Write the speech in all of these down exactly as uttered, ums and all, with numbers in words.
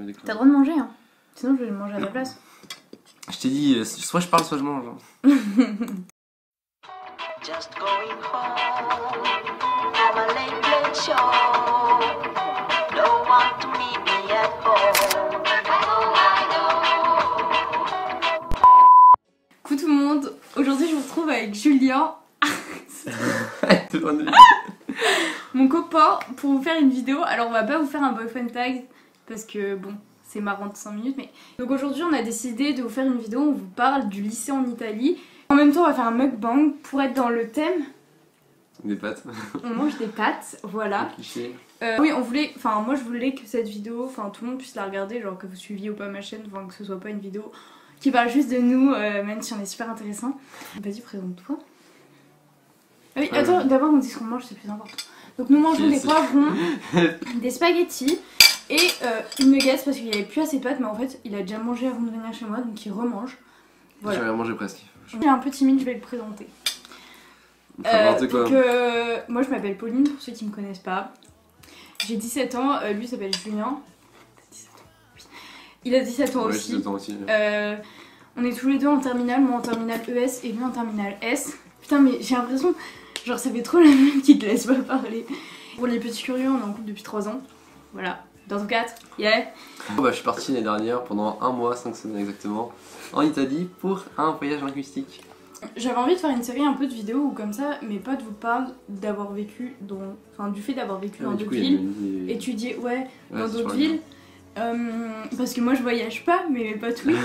déconner. T'as le droit de manger, hein. Sinon je vais le manger à ta place. Je t'ai dit, euh, soit je parle, soit je mange. Just going home, have a late late show. Don't want to meet me at home. Coucou tout le monde, aujourd'hui je vous retrouve avec Julien, mon copain, pour vous faire une vidéo. Alors on va pas vous faire un boyfriend tag parce que bon, c'est marrant de cinq minutes, mais... Donc aujourd'hui on a décidé de vous faire une vidéo où on vous parle du lycée en Italie. En même temps on va faire un mukbang pour être dans le thème. Des pâtes. On mange des pâtes, voilà. Euh, oui, on voulait, enfin moi je voulais que cette vidéo, enfin tout le monde puisse la regarder, genre que vous suiviez ou pas ma chaîne, enfin que ce soit pas une vidéo qui parle juste de nous, euh, même si on est super intéressant. Vas-y, présente-toi. Ah oui, attends, d'abord on dit ce qu'on mange, c'est plus important. Donc nous mangeons des poivrons, des spaghettis et euh, une nuggets parce qu'il n'y avait plus assez de pâtes, mais en fait il a déjà mangé avant de venir chez moi, donc il remange. Voilà. J'avais mangé presque. Je suis un peu timide, je vais le présenter. Euh, donc euh, moi je m'appelle Pauline, pour ceux qui me connaissent pas. J'ai dix-sept ans, euh, lui s'appelle Julien. dix-sept ans, oui. Il a dix-sept ans ouais, aussi. dix-sept ans aussi. Euh, on est tous les deux en terminale, moi en terminale E S et lui en terminale S. Putain mais j'ai l'impression, genre ça fait trop la même qui te laisse pas parler. Pour les petits curieux, on est en couple depuis trois ans. Voilà, dans ton quatre, yeah. Oh bah, je suis partie l'année dernière pendant un mois, cinq semaines exactement, en Italie pour un voyage linguistique. J'avais envie de faire une série un peu de vidéos où comme ça mes potes vous parlent d'avoir vécu dans... Enfin du fait d'avoir vécu Ah, dans du d'autres coup, villes, des... étudier, ouais, ouais dans d'autres d'autres villes. Euh, parce que moi je voyage pas, mais mes potes oui.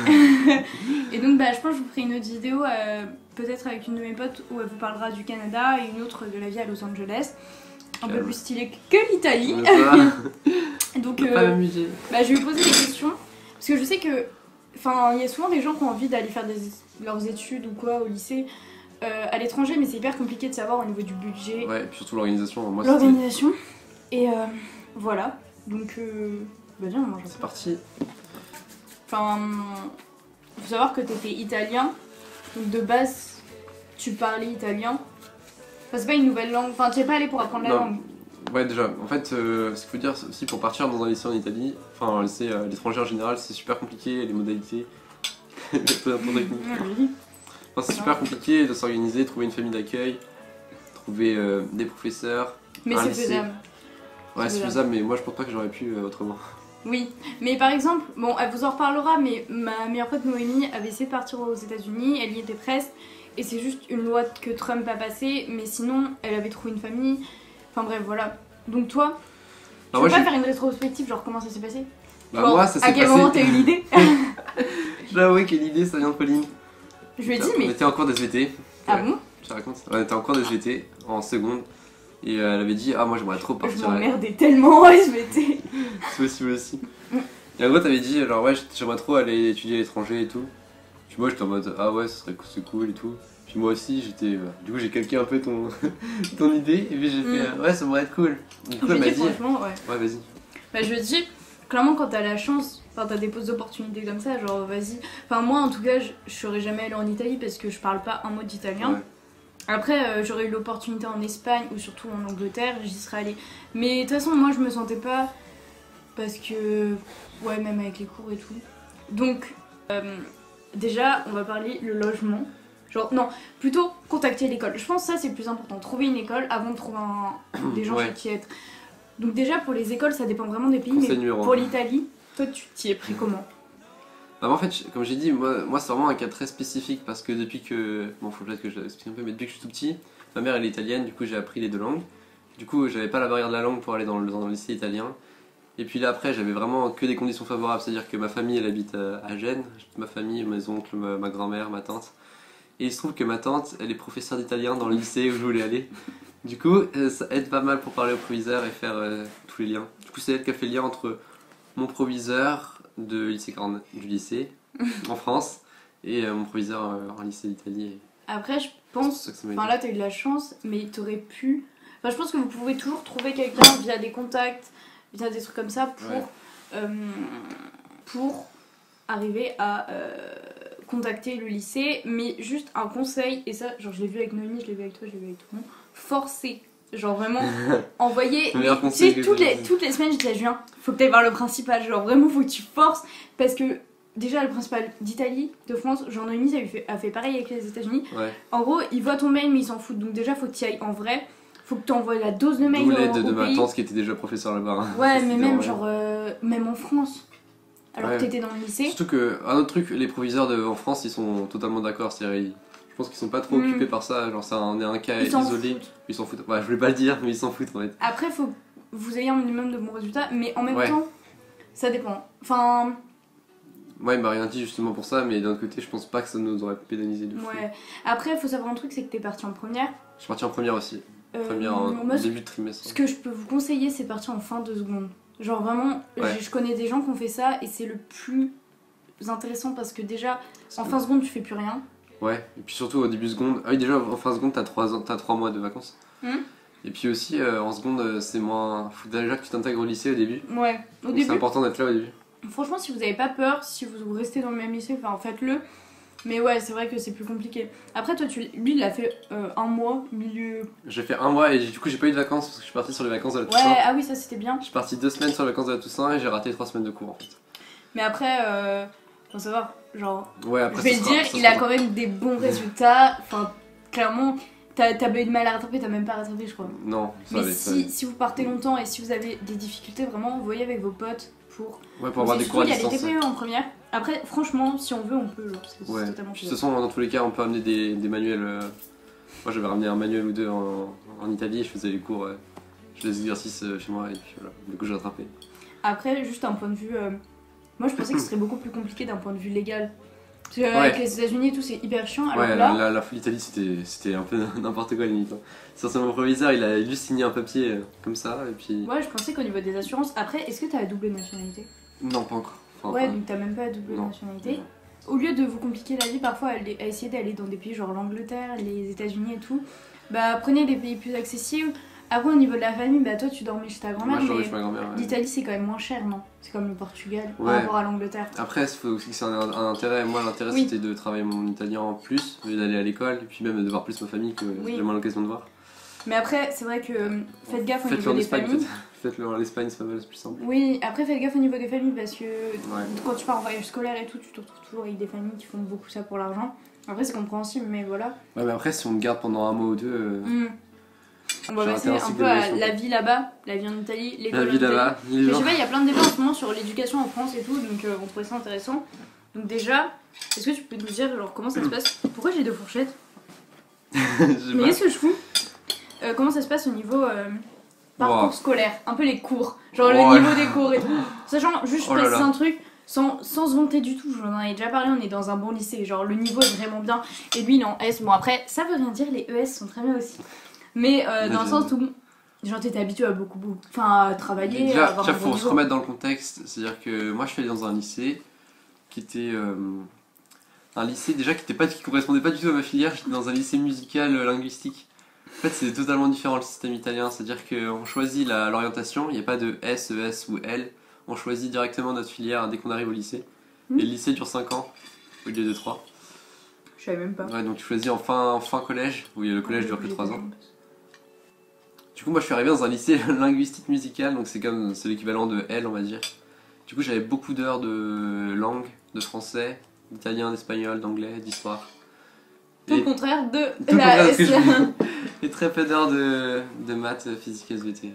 Et donc bah je pense que je vous ferai une autre vidéo, euh, peut-être avec une de mes potes où elle vous parlera du Canada et une autre de la vie à Los Angeles. Un peu plus stylé que l'Italie. Donc euh, pas m'amuser. Bah je vais lui poser des questions. Parce que je sais que... Enfin il y a souvent des gens qui ont envie d'aller faire des... leurs études ou quoi au lycée euh, à l'étranger, mais c'est hyper compliqué de savoir au niveau du budget. Ouais, et puis surtout l'organisation. L'organisation. Et euh, voilà. Donc... Euh... Bah viens, on mange. C'est parti. Enfin, faut savoir que t'étais italien, donc de base, tu parlais italien. Enfin, c'est pas une nouvelle langue, enfin, tu es pas allé pour apprendre la non. langue. Ouais, déjà, en fait, euh, ce qu'il faut dire aussi pour partir dans un lycée en Italie, enfin, un lycée à l'étranger en général, c'est super compliqué, les modalités. Enfin, c'est super compliqué de s'organiser, trouver une famille d'accueil, trouver euh, des professeurs. Mais c'est faisable. Ouais, c'est faisable, mais moi je pense pas que j'aurais pu euh, autrement. Oui, mais par exemple, bon, elle vous en reparlera, mais ma meilleure pote Noémie avait essayé de partir aux États-Unis, elle y était presque, et c'est juste une loi que Trump a passée, mais sinon, elle avait trouvé une famille. Enfin bref, voilà. Donc toi, tu veux pas faire une rétrospective, genre comment ça s'est passé? Bah genre, moi, ça s'est passé. À quel moment t'as eu l'idée? J'avoue que l'idée, ça vient de Pauline. Je lui ai dit, mais. On était en cours d'S V T. Ah bon? Je te raconte. On était en cours d'S V T en seconde. Et elle avait dit, ah moi j'aimerais trop partir. Je m'emmerdais tellement en S V T. C'est possible aussi. Et en gros t'avais dit, genre ouais j'aimerais trop aller étudier à l'étranger et tout. Puis moi j'étais en mode, ah ouais ce serait c'est cool et tout. Puis moi aussi j'étais, euh, du coup j'ai calqué un peu ton, ton idée. Et puis j'ai fait, mm. ouais ça pourrait être cool. Du coup elle m'a dit, franchement ouais. Ouais vas-y. Bah je dis, clairement quand t'as la chance, enfin t'as des postes d'opportunités comme ça, genre vas-y. Enfin moi en tout cas je, je serais jamais allée en Italie parce que je parle pas un mot d'italien. Ouais. Après, euh, j'aurais eu l'opportunité en Espagne ou surtout en Angleterre, j'y serais allée. Mais de toute façon, moi je me sentais pas parce que. Ouais, même avec les cours et tout. Donc, euh, déjà, on va parler le logement. Genre, non, plutôt contacter l'école. Je pense que ça c'est le plus important. Trouver une école avant de trouver un... des gens ouais. qui être. Donc, déjà, pour les écoles, ça dépend vraiment des pays. Conseil mais pour l'Italie, toi tu t'y es pris comment? Bah en fait, comme j'ai dit, moi, moi c'est vraiment un cas très spécifique parce que depuis que... Bon, faut peut-être que je l'explique un peu, mais depuis que je suis tout petit, ma mère elle est italienne, du coup j'ai appris les deux langues. Du coup j'avais pas la barrière de la langue pour aller dans le, dans le lycée italien. Et puis là après j'avais vraiment que des conditions favorables, c'est-à-dire que ma famille elle habite à, à Gênes, ma famille, mes oncles, ma, ma grand-mère, ma tante. Et il se trouve que ma tante elle est professeure d'italien dans le lycée où je voulais aller. Du coup euh, ça aide pas mal pour parler au proviseur et faire euh, tous les liens. Du coup c'est elle qui a fait le lien entre mon proviseur de lycée quarante, du lycée en France et euh, mon proviseur euh, en lycée d'Italie. Après je pense, enfin là t'as eu de la chance, mais t'aurais pu, enfin je pense que vous pouvez toujours trouver quelqu'un via des contacts, via des trucs comme ça pour, ouais. euh, pour arriver à euh, contacter le lycée, mais juste un conseil, et ça genre je l'ai vu avec Noémie, je l'ai vu avec toi, je l'ai vu avec tout le monde, forcer Genre vraiment, envoyer. Le meilleur Tu conseil sais, que toutes j'ai les, reçu. toutes les semaines, je disais, Julien, faut que tu ailles voir le principal. Genre vraiment, faut que tu forces. Parce que déjà, le principal d'Italie, de France, Jean Denis a fait, a fait pareil avec les États-Unis. Ouais. En gros, il voit ton mail, mais il s'en fout. Donc déjà, faut que tu y ailles en vrai. Faut que tu envoies la dose de mail D'où au, l'aide de au ma pays. tante qui était déjà professeure là-bas. hein. Ouais, C'était mais même vraiment- genre, euh, même en France. Alors Ouais. que t'étais dans le lycée. Surtout que, un autre truc, les proviseurs de, en France, ils sont totalement d'accord. C'est-à-dire, ils- je pense qu'ils sont pas trop Mm. occupés par ça. Genre, ça en est un cas Ils s'en isolé. foutent. Ils s'en foutent. Ouais, je voulais pas le dire, mais ils s'en foutent en fait. Après, faut que vous ayez un minimum de bons résultats, mais en même Ouais. temps, ça dépend. Enfin, Moi, il m'a rien dit justement pour ça, mais d'un autre côté, je pense pas que ça nous aurait pénalisé de fou. ouais. Après, faut savoir un truc, c'est que t'es parti en première. Je suis parti en première aussi. Euh, Première en moi, ce début de trimestre. ce que je peux vous conseiller, c'est partir en fin de seconde. Genre vraiment, Ouais. je, je connais des gens qui ont fait ça et c'est le plus intéressant parce que déjà, Parce en que- fin de seconde, tu fais plus rien. Ouais, et puis surtout au début de seconde. Ah oui, déjà en fin de seconde, t'as trois ans- t'as trois mois de vacances. Hmm. Et puis aussi, euh, en seconde, euh, c'est moins. Faut déjà que tu t'intègres au lycée au début. Ouais, au Donc c'est début. important d'être là au début. Franchement, si vous avez pas peur, si vous restez dans le même lycée, enfin faites-le. Mais ouais, c'est vrai que c'est plus compliqué. Après, toi, tu, lui, il a fait euh, un mois, milieu. J'ai fait un mois et du coup, j'ai pas eu de vacances parce que je suis parti sur les vacances de la Ouais, Toussaint. ah oui, ça c'était bien. Je suis parti deux semaines sur les vacances de la Toussaint et j'ai raté trois semaines de cours en fait. Mais après, euh, faut savoir, genre, Ouais, je après vais ça le sera- dire, ça il sera- a quand même des bons résultats. Enfin, clairement, t'as t'as pas eu de mal à rattraper, t'as même pas rattrapé, je crois. Non, ça Mais allait, ça si, allait. si vous partez longtemps et si vous avez des difficultés, vraiment, voyez avec vos potes pour. Ouais, pour avoir C'est des cours à surtout, il y a les distance. T P E en première. Après, franchement, si on veut, on peut. Genre, c'est Ouais. c'est totalement Puis, de faisable. toute façon, dans tous les cas, on peut amener des, des manuels. euh, Moi, j'avais ramené un manuel ou deux en, en Italie et je faisais les cours, euh, je faisais des exercices euh, chez moi et puis voilà. Du coup, j'ai rattrapé. Après, juste un point de vue. euh, Moi, je pensais que ce serait beaucoup plus compliqué d'un point de vue légal. Parce qu'avec Ouais. les États-Unis et tout, c'est hyper chiant. Alors Ouais, là, la, la, la- l'Italie, c'était c'était un peu n'importe quoi limite. Hein. Sur mon proviseur, il a juste signé un papier euh, comme ça et puis. ouais, je pensais qu'au niveau des assurances. Après, est-ce que t'as la double nationalité? Non, pas encore. Enfin, Ouais, enfin, donc t'as même pas la double non. nationalité. Au lieu de vous compliquer la vie, parfois, à, à essayer d'aller dans des pays genre l'Angleterre, les États-Unis et tout, bah prenez des pays plus accessibles. Après, au niveau de la famille, bah toi, tu dormais chez ta grand-mère, Moi, je dormais mais chez ma grand-mère. ouais. l'Italie, c'est quand même moins cher, non? C'est comme le Portugal par Ouais. rapport à l'Angleterre. Après, il faut aussi que c'est un, un intérêt. Moi, l'intérêt Oui. c'était de travailler mon italien en plus, au lieu d'aller à l'école, et puis même de voir plus ma famille que Oui. j'ai moins l'occasion de voir. Mais après, c'est vrai que euh, faites gaffe au Faites-le niveau en des Espagne, familles. peut-être. Faites-le en Espagne, c'est pas mal, c'est plus simple. Oui, après faites gaffe au niveau des familles parce que Ouais. quand tu pars en voyage scolaire et tout, tu te retrouves toujours avec des familles qui font beaucoup ça pour l'argent. Après, c'est compréhensible, mais voilà. Ouais, mais après, si on te garde pendant un mois ou deux, euh, Mm. On va J'ai passer raté un un cycle peu à d'évolution, la quoi. vie là-bas, la vie en Italie, l'école la en vie Italie. là-bas, les Mais je gens. sais pas, il y a plein de débats en ce moment sur l'éducation en France et tout, donc euh, on trouvait ça intéressant. Donc déjà, est-ce que tu peux nous dire genre comment ça se passe? Pourquoi j'ai deux fourchettes? Je sais Mais pas. qu'est-ce que je fous? Euh, Comment ça se passe au niveau euh, parcours Wow. scolaire? Un peu les cours, genre Oh le là. niveau des cours et tout. Sachant, juste je Oh là précise là. un truc, sans, sans se vanter du tout, j'en ai déjà parlé, on est dans un bon lycée, genre le niveau est vraiment bien. Et lui il est en S, bon après, ça veut rien dire, les E S sont très bien aussi. Mais euh, dans le j'aime. sens où, genre t'étais habitué à beaucoup, beaucoup, enfin à travailler, à Déjà, avoir déjà un faut bon se niveau. remettre dans le contexte, c'est-à-dire que moi je suis allé dans un lycée qui était euh, un lycée déjà qui était pas qui correspondait pas du tout à ma filière, j'étais dans un lycée musical euh, linguistique. En fait, c'est totalement différent le système italien, c'est-à-dire qu'on choisit la- l'orientation, il n'y a pas de S, E S ou L, on choisit directement notre filière dès qu'on arrive au lycée. Mhm. Et le lycée dure cinq ans au lieu de trois. Je savais même pas. Ouais, donc tu choisis en fin, en fin collège, où le collège dure que trois ans. Du coup, moi je suis arrivé dans un lycée linguistique musical, donc c'est comme c'est l'équivalent de L, on va dire. Du coup, j'avais beaucoup d'heures de langue, de français, d'italien, d'espagnol, d'anglais, d'histoire. Tout le Et, contraire de tout le la contraire de ce que S. je voulais. Et très peu d'heures de, de maths, physique, S V T.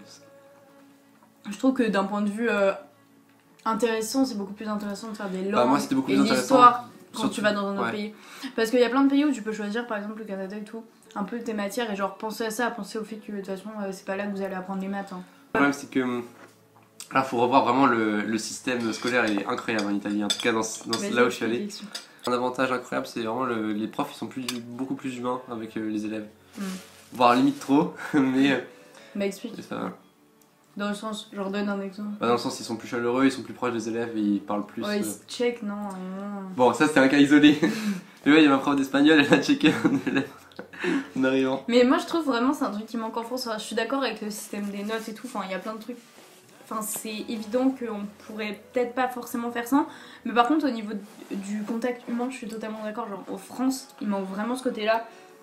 Je trouve que d'un point de vue euh, intéressant, c'est beaucoup plus intéressant de faire des langues Bah, moi, c'était beaucoup et plus intéressant. l'histoire quand Surtout- tu vas dans un autre ouais. pays. Parce qu'il y a plein de pays où tu peux choisir, par exemple le Canada et tout, un peu tes matières et genre penser à ça, penser au fait que de toute façon euh, c'est pas là que vous allez apprendre les maths. Hein. Le problème, c'est que là, faut revoir vraiment le, le système scolaire, il est incroyable en Italie. En tout cas, dans, dans Vas-y, là où je suis allé. explique. Un avantage incroyable, c'est vraiment le- les profs, ils sont plus, beaucoup plus humains avec euh, les élèves. Mm. Voire limite trop, mais euh, Bah explique. c'est ça. Dans le sens, genre donne un exemple. Bah, dans le sens, ils sont plus chaleureux, ils sont plus proches des élèves et ils parlent plus. Ouais, ils euh. se check, non, non. Bon, ça c'était un cas isolé. Mais ouais, il y a ma prof d'espagnol, elle a checké un élève en arrivant. Mais moi je trouve vraiment c'est un truc qui manque en France. Enfin, je suis d'accord avec le système des notes et tout, enfin il y a plein de trucs. Enfin c'est évident qu'on pourrait peut-être pas forcément faire ça. Mais par contre au niveau du contact humain je suis totalement d'accord. Genre en France il manque vraiment ce côté là.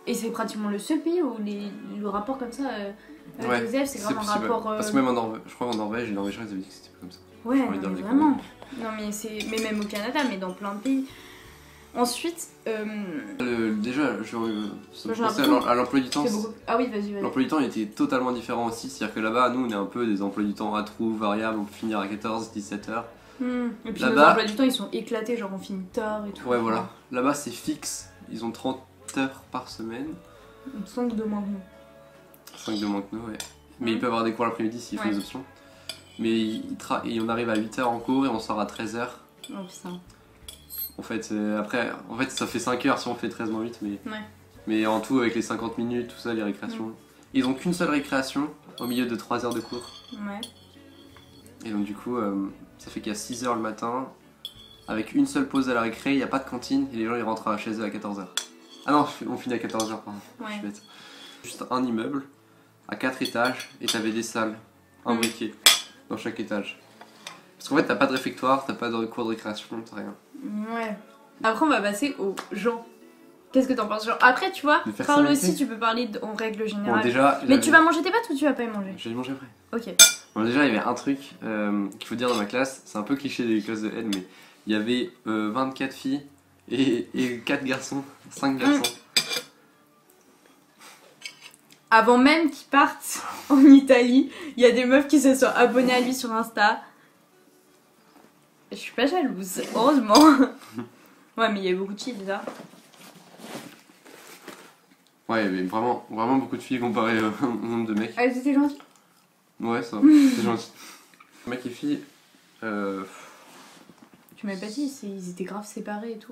Et c'est pratiquement le seul pays où les, le rapport comme ça euh, avec Ouais, les élèves, c'est vraiment un possible. rapport. euh, Parce que même en Norvège, je crois qu'en Norvège, les Norvégiens ils avaient dit que c'était pas comme ça. Ouais, envie de non, dire mais des vraiment. Non, mais c'est. Mais même au Canada, mais dans plein de pays. Ensuite, euh, Le- déjà, je, euh, ça me J'ai pensait à l'impression l'em- à l'emploi du temps. c'est beaucoup. Ah oui, vas-y, vas-y. L'emploi du temps il était totalement différent aussi. C'est-à-dire que là-bas, nous on est un peu des emplois du temps à trous, variables, on peut finir à quatorze, dix-sept heures. Hmm. Et puis nos Là-bas- emplois du temps, ils sont éclatés, genre on finit tard et tout. Ouais, voilà. Là-bas, c'est fixe. Ils ont trente heures par semaine. cinq de moins que nous. cinq de moins que nous, ouais. Mais Mhm. ils peuvent avoir des cours l'après-midi s'ils font Ouais. des options. Mais ils tra- et on arrive à huit heures en cours et on sort à treize heures. Oh putain. En fait, euh, après, en fait, ça fait cinq heures si on fait treize moins huit, mais, Ouais. mais en tout, avec les cinquante minutes, tout ça, les récréations. Ils ont qu'une seule récréation au milieu de trois heures de cours. Ouais. Et donc, du coup, euh, ça fait qu'il y a six heures le matin, avec une seule pause à la récré, il n'y a pas de cantine et les gens ils rentrent chez eux à quatorze heures. Ah non, on finit à quatorze heures, pardon. Je suis Ouais. bête. Juste un immeuble à quatre étages et t'avais des salles imbriquées dans chaque étage. Parce qu'en fait, t'as pas de réfectoire, t'as pas de cours de récréation, t'as rien. Ouais. Après, on va passer aux gens. Qu'est-ce que t'en penses? Genre, après, tu vois, Les parle personnalités. aussi, tu peux parler de- en règle Bon, générale. déjà. Mais j'avais- tu vas manger tes pâtes ou tu vas pas y manger? Je vais les manger après. Ok. Bon, déjà, il y avait un truc euh, qu'il faut dire dans ma classe, c'est un peu cliché des classes de haine, mais il y avait euh, vingt-quatre filles et, et quatre garçons, cinq garçons. Avant même qu'ils partent en Italie, il y a des meufs qui se sont abonnées à lui sur Insta. Je suis pas jalouse, heureusement. Ouais, mais il y a beaucoup de filles, déjà. Ouais, il y avait vraiment, vraiment beaucoup de filles comparé euh, au nombre de mecs. Ah, c'était gentil. Ouais, ça va, c'est gentil. Mecs et filles, euh, Tu m'avais pas dit, c'est- ils étaient grave séparés et tout.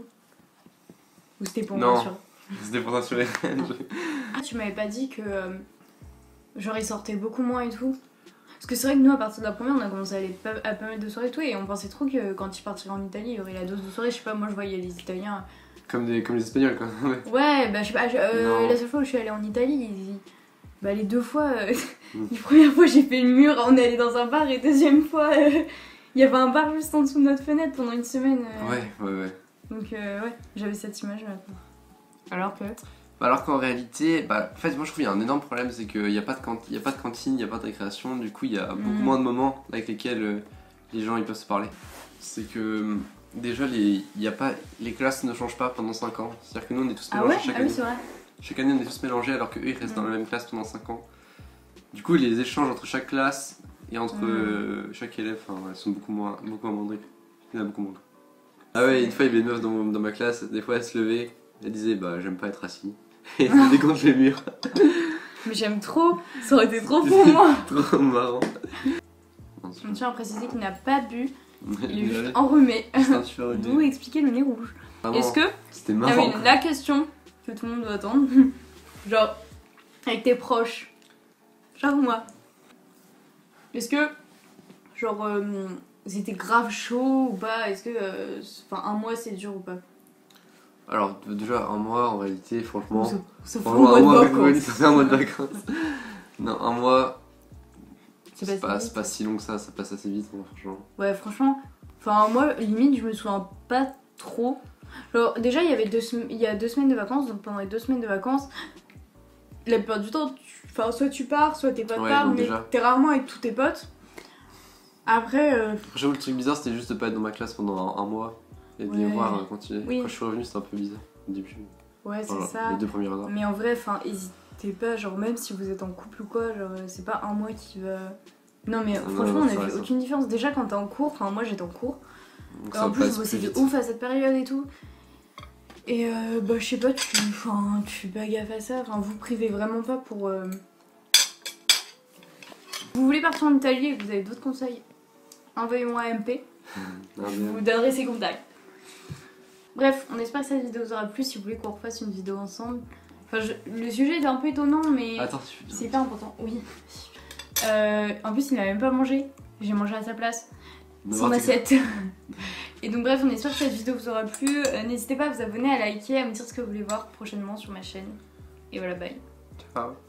Ou c'était pour Non. moi sûr. c'était pour t'assurer. Ah, tu m'avais pas dit que. euh, genre, ils sortaient beaucoup moins et tout. Parce que c'est vrai que nous, à partir de la première, on a commencé à aller pas- à pas mal de soirées et tout. Et on pensait trop que quand ils partiraient en Italie, il y aurait la dose de soirée. Je sais pas, moi je voyais les Italiens. comme, des, comme les Espagnols, quoi. Ouais. Ouais, bah je sais pas, je- euh, Non. la seule fois où je suis allée en Italie, ils- bah les deux fois. euh, Mm. La première fois, j'ai fait le mur, on est allé dans un bar. Et deuxième fois, euh, il y avait un bar juste en dessous de notre fenêtre pendant une semaine. euh. Ouais, ouais, ouais. Donc, euh, ouais, j'avais cette image maintenant. Alors que. Bah alors qu'en réalité, bah, en fait, moi je trouve qu'il y a un énorme problème, c'est qu'il n'y a, pas de canti- il y a pas de cantine, il n'y a pas de récréation, du coup il y a beaucoup Mm. moins de moments avec lesquels euh, les gens ils peuvent se parler. C'est que euh, déjà, les, il y a pas, les classes ne changent pas pendant cinq ans. C'est-à-dire que nous on est tous Ah mélangés ouais? chaque Ah oui, année. c'est vrai. Chaque année on est tous mélangés alors qu'eux ils restent Mm. dans la même classe pendant cinq ans. Du coup les échanges entre chaque classe et entre Mm. euh, chaque élève, enfin, ouais, sont beaucoup moins, beaucoup moins mandés. Il y en a beaucoup moins. Ah ouais, une fois il y avait une meuf dans, dans ma classe, des fois elle se levait, elle disait bah j'aime pas être assis. Et elle se mettait contre les murs. Mais j'aime trop, ça aurait été trop pour moi. Trop marrant. Je me tiens à préciser qu'il n'a pas bu, il est Ouais. juste enrhumé. Putain, tu fais un D'où nez. expliquer le nez rouge. Vraiment, Est-ce que. C'était Ah marrant. oui, quoi. la question que tout le monde doit attendre. Genre, avec tes proches, genre moi. Est-ce que, genre, euh, c'était grave chaud ou pas? Est-ce que, euh, enfin, un mois c'est dur ou pas? Alors, d- déjà, un mois en réalité, franchement. Ça, ça fait un Franchement, mois un de mois avec vacances. Aurélie, ça fait un mois de vacances. Non, un mois, C'est c'est passé pas, vite. c'est pas si long que ça, ça passe assez vite, hein, franchement. Ouais, franchement, enfin, moi, limite, je me souviens pas trop. Genre, déjà, il y avait deux, sem- il y a deux semaines de vacances, donc pendant les deux semaines de vacances, la plupart du temps, tu- enfin, soit tu pars, soit tes potes Ouais, partent, donc mais déjà. t'es rarement avec tous tes potes. Après, euh, J'avoue, le truc bizarre, c'était juste de pas être dans ma classe pendant un, un mois et de les Ouais. voir euh, continuer. Oui. Quand je suis revenu, c'était un peu bizarre. Au début. ouais, c'est Voilà, ça. Les deux premières heures. Mais en vrai, enfin, hésitez pas, genre, même si vous êtes en couple ou quoi, genre, c'est pas un mois qui va. Non, mais Non, franchement, non, on c'est a vrai, vu ça. aucune différence. Déjà, quand t'es en cours, enfin, moi j'étais en cours. Donc Et ça en plus, passe je bossais plus de vite. ouf à cette période et tout. Et euh, bah, je sais pas, tu, enfin, tu fais pas gaffe à ça. Enfin, vous privez vraiment pas pour. euh, Vous voulez partir en Italie et que vous avez d'autres conseils, envoyez-moi un M P. Non, Je mais- vous donnerai ses contacts. Bref, on espère que cette vidéo vous aura plu. Si vous voulez qu'on refasse une vidéo ensemble. Enfin, je- le sujet est un peu étonnant, mais Attends, tu fais bien. c'est hyper important. Oui. Euh, en plus, il n'a même pas mangé. J'ai mangé à sa place. Son N'importe quoi. assiette. Et donc bref, on espère que cette vidéo vous aura plu. Euh, N'hésitez pas à vous abonner, à liker, à me dire ce que vous voulez voir prochainement sur ma chaîne. Et voilà, bye. Ciao.